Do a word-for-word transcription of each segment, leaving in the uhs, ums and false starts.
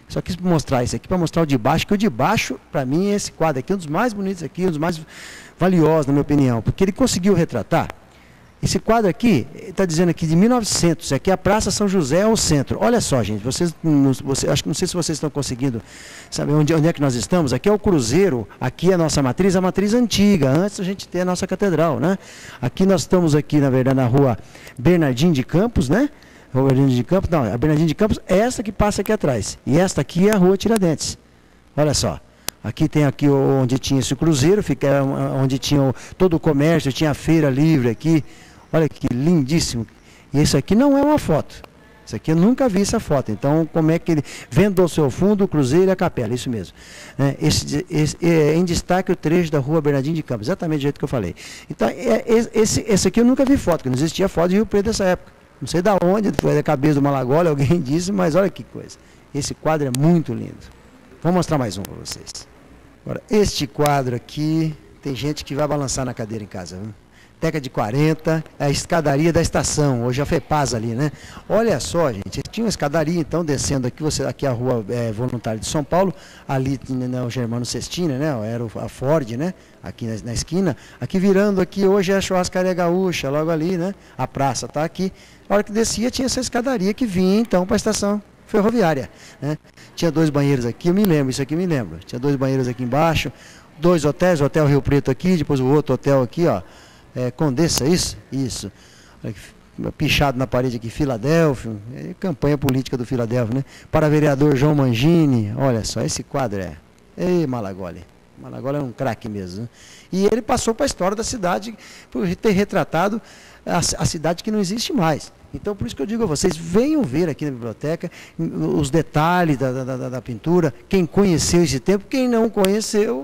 Só quis mostrar isso aqui para mostrar o de baixo, que o de baixo, para mim, é esse quadro aqui, um dos mais bonitos aqui, um dos mais valiosos, na minha opinião, porque ele conseguiu retratar. Esse quadro aqui, está dizendo aqui de mil e novecentos, aqui é a Praça São José, é o centro. Olha só, gente, vocês, você, acho que não sei se vocês estão conseguindo saber onde, onde é que nós estamos. Aqui é o Cruzeiro, aqui é a nossa matriz, a matriz antiga, antes a gente ter a nossa catedral, né? Aqui nós estamos aqui, na verdade, na rua Bernardinho de Campos, né? Rua Bernardinho de Campos, não, a Bernardinho de Campos é essa que passa aqui atrás. E esta aqui é a Rua Tiradentes. Olha só. Aqui tem aqui onde tinha esse cruzeiro, fica onde tinha todo o comércio, tinha a feira livre aqui. Olha que lindíssimo. E isso aqui não é uma foto. Isso aqui eu nunca vi essa foto. Então, como é que ele vendo ao seu fundo o cruzeiro e a capela, isso mesmo. É, esse, esse, é, em destaque o trecho da Rua Bernardinho de Campos, exatamente do jeito que eu falei. Então, é, esse, esse aqui eu nunca vi foto, porque não existia foto de Rio Preto nessa época. Não sei de onde, foi da cabeça do Malagoli, alguém disse, mas olha que coisa. Esse quadro é muito lindo. Vou mostrar mais um para vocês. Agora, este quadro aqui, tem gente que vai balançar na cadeira em casa, viu? Década de quarenta, a escadaria da estação, hoje a FEPAS ali, né? Olha só, gente, tinha uma escadaria, então, descendo aqui, você, aqui a rua é, Voluntário de São Paulo, ali né, o Germano Cestina, né? Era a Ford, né? Aqui na, na esquina, aqui virando aqui, hoje é a Churrascaria Gaúcha, logo ali, né? A praça está aqui. A hora que descia, tinha essa escadaria que vinha, então, para a estação ferroviária, né? Tinha dois banheiros aqui, eu me lembro, isso aqui eu me lembro. Tinha dois banheiros aqui embaixo, dois hotéis, o Hotel Rio Preto aqui, depois o outro hotel aqui, ó. É, Condessa, isso? Isso. Pichado na parede aqui, Filadélfia, é, campanha política do Filadélfia, né? Para vereador João Mangini, olha só, esse quadro é. Ei, Malagoli. Malagoli é um craque mesmo, né? E ele passou para a história da cidade por ter retratado a, a cidade que não existe mais. Então, por isso que eu digo a vocês, venham ver aqui na biblioteca os detalhes da, da, da, da pintura, quem conheceu esse tempo, quem não conheceu,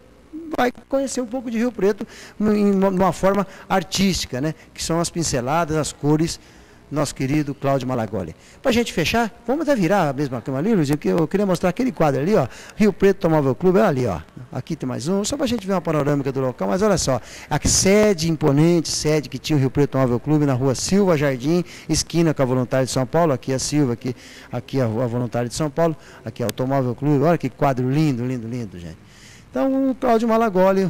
vai conhecer um pouco de Rio Preto em uma forma artística, né? Que são as pinceladas, as cores, nosso querido Cláudio Malagoli. Para a gente fechar, vamos até virar a mesma cama ali, Luizinho, que eu queria mostrar aquele quadro ali, ó, Rio Preto Automóvel Clube, olha ali, ó, aqui tem mais um, só para a gente ver uma panorâmica do local, mas olha só, a sede imponente, sede que tinha o Rio Preto Automóvel Clube na rua Silva Jardim, esquina com a Voluntária de São Paulo, aqui a Silva, aqui, aqui a rua Voluntária de São Paulo, aqui é o Automóvel Clube, olha que quadro lindo, lindo, lindo, gente. Então, o Cláudio Malagoli,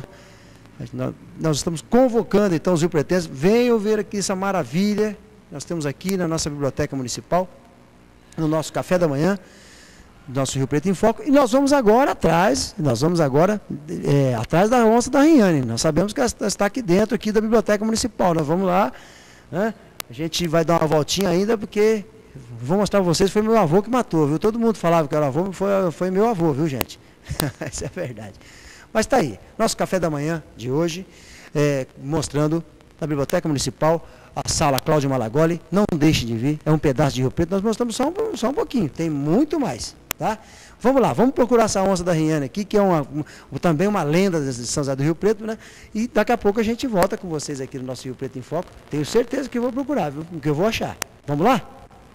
nós estamos convocando, então, os riopretenses, venham ver aqui essa maravilha, nós temos aqui na nossa biblioteca municipal, no nosso café da manhã, nosso Rio Preto em Foco, e nós vamos agora atrás, nós vamos agora é, atrás da onça da Riane, nós sabemos que ela está aqui dentro aqui da biblioteca municipal, nós vamos lá, né? A gente vai dar uma voltinha ainda, porque, vou mostrar para vocês, foi meu avô que matou, viu? Todo mundo falava que era avô, foi, foi meu avô, viu, gente? Isso é verdade. Mas está aí, nosso café da manhã de hoje, é, mostrando na Biblioteca Municipal, a sala Cláudio Malagoli, não deixe de vir, é um pedaço de Rio Preto, nós mostramos só um, só um pouquinho, tem muito mais, tá? Vamos lá, vamos procurar essa onça da Riane aqui, que é uma, uma, também uma lenda de São José do Rio Preto, né? E daqui a pouco a gente volta com vocês aqui no nosso Rio Preto em Foco, tenho certeza que eu vou procurar, viu? O que eu vou achar. Vamos lá?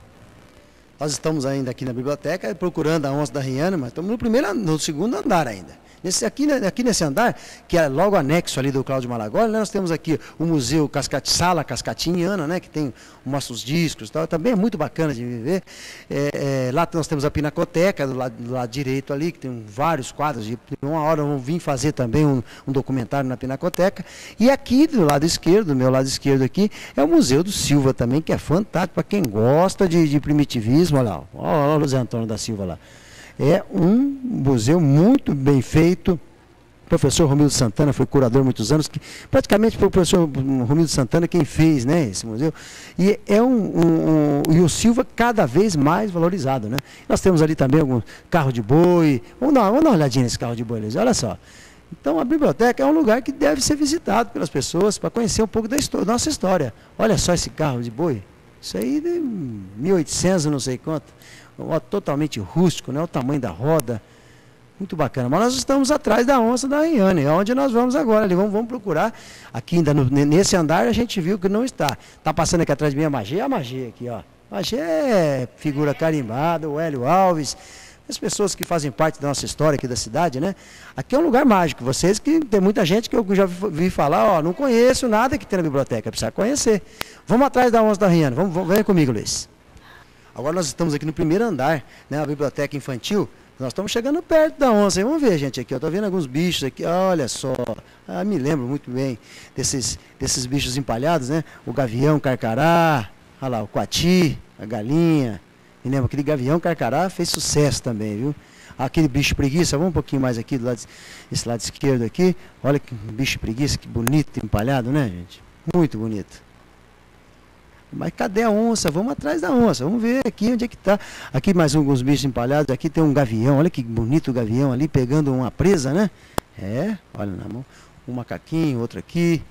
Nós estamos ainda aqui na biblioteca procurando a onça da Riane, mas estamos no primeiro, no segundo andar ainda. Nesse, aqui, aqui nesse andar, que é logo anexo ali do Cláudio Malagoli, nós temos aqui o Museu Cascati, Sala Cascatiniana, né, que tem nossos discos e tal, também é muito bacana de viver. É, é, lá nós temos a Pinacoteca, do lado, do lado direito ali, que tem vários quadros, de uma hora eu vim fazer também um, um documentário na Pinacoteca. E aqui do lado esquerdo, do meu lado esquerdo aqui, é o Museu do Silva também, que é fantástico para quem gosta de, de primitivismo. Olha lá, olha o José Antônio da Silva lá. É um museu muito bem feito. O professor Romildo Santana foi curador há muitos anos, que praticamente foi o professor Romildo Santana quem fez, né, esse museu. E, é um, um, um, e o Silva cada vez mais valorizado, né? Nós temos ali também algum carro de boi. Vamos dar, vamos dar uma olhadinha nesse carro de boi, Luiz, olha só. Então a biblioteca é um lugar que deve ser visitado pelas pessoas para conhecer um pouco da história, nossa história. Olha só esse carro de boi. Isso aí de mil e oitocentos, não sei quanto. Totalmente rústico, né? O tamanho da roda, muito bacana. Mas nós estamos atrás da onça da Riane, é onde nós vamos agora. Ali, vamos, vamos procurar. Aqui ainda no, nesse andar a gente viu que não está. Está passando aqui atrás de mim a Magê, a Magê aqui, ó. Magê é figura carimbada, o Hélio Alves, as pessoas que fazem parte da nossa história aqui da cidade, né? Aqui é um lugar mágico. Vocês que tem muita gente que eu já vi falar, ó, não conheço nada que tem na biblioteca, precisa conhecer. Vamos atrás da onça da Riane. Vamos, vamos, vem comigo, Luiz. Agora nós estamos aqui no primeiro andar, né, a biblioteca infantil. Nós estamos chegando perto da onça. Vamos ver, gente, aqui. Eu estou vendo alguns bichos aqui. Olha só. Ah, me lembro muito bem desses, desses bichos empalhados, né? O gavião carcará. Olha lá, o coati, a galinha. Me lembro, aquele gavião carcará fez sucesso também, viu? Aquele bicho preguiça. Vamos um pouquinho mais aqui, do lado, esse lado esquerdo aqui. Olha que bicho preguiça, que bonito empalhado, né, gente? Muito bonito. Mas cadê a onça? Vamos atrás da onça. Vamos ver aqui onde é que está. Aqui mais alguns bichos empalhados. Aqui tem um gavião. Olha que bonito o gavião ali pegando uma presa, né? É, olha na mão. Um macaquinho, outro aqui.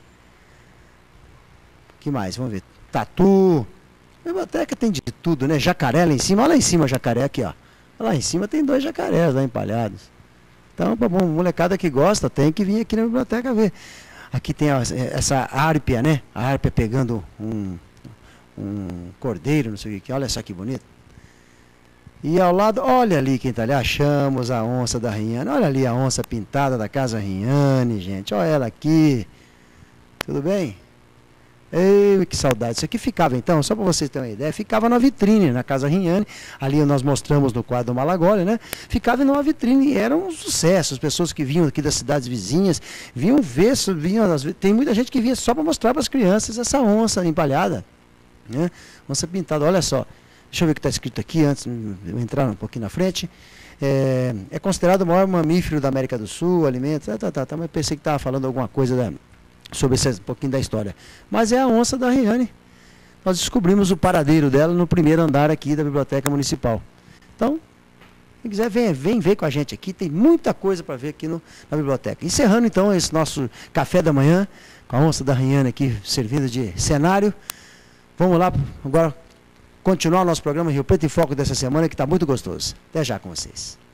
Que mais? Vamos ver. Tatu. A biblioteca tem de tudo, né? Jacaré lá em cima. Olha lá em cima o jacaré aqui, ó. Lá em cima tem dois jacarés lá empalhados. Então, bom, molecada que gosta tem que vir aqui na biblioteca ver. Aqui tem a, essa árpia, né? A árpia pegando um... um cordeiro, não sei o que, olha só que bonito. E ao lado, olha ali quem está ali, achamos a onça da Riane, olha ali a onça pintada da casa Riane, gente, olha ela aqui, tudo bem? Ei, que saudade, isso aqui ficava então, só para vocês terem uma ideia, ficava na vitrine, na casa Riane, ali nós mostramos no quadro do Malagoli, né, ficava numa vitrine e era um sucesso, as pessoas que vinham aqui das cidades vizinhas, vinham ver, vinham, tem muita gente que vinha só para mostrar para as crianças essa onça empalhada, né? Onça pintada, olha só. Deixa eu ver o que está escrito aqui antes de eu entrar um pouquinho na frente. É, é considerado o maior mamífero da América do Sul, alimentos. Tá, tá, tá, tá, mas pensei que estava falando alguma coisa da, sobre esse, um pouquinho da história. Mas é a onça da Riane. Nós descobrimos o paradeiro dela no primeiro andar aqui da Biblioteca Municipal. Então, quem quiser, vem, vem ver com a gente aqui. Tem muita coisa para ver aqui no, na biblioteca. Encerrando então esse nosso café da manhã, com a onça da Riane aqui servindo de cenário. Vamos lá, agora continuar o nosso programa Rio Preto em Foco dessa semana, que está muito gostoso. Até já com vocês.